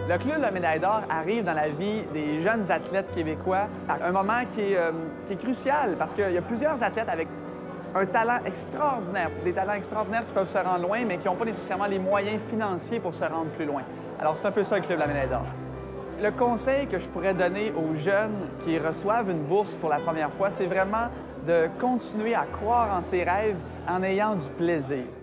Le Club La Médaille d'Or arrive dans la vie des jeunes athlètes québécois à un moment qui est crucial parce qu'il y a plusieurs athlètes avec un talent extraordinaire, des talents extraordinaires qui peuvent se rendre loin, mais qui n'ont pas nécessairement les moyens financiers pour se rendre plus loin. Alors, c'est un peu ça le Club La Médaille d'Or. Le conseil que je pourrais donner aux jeunes qui reçoivent une bourse pour la première fois, c'est vraiment de continuer à croire en ses rêves en ayant du plaisir.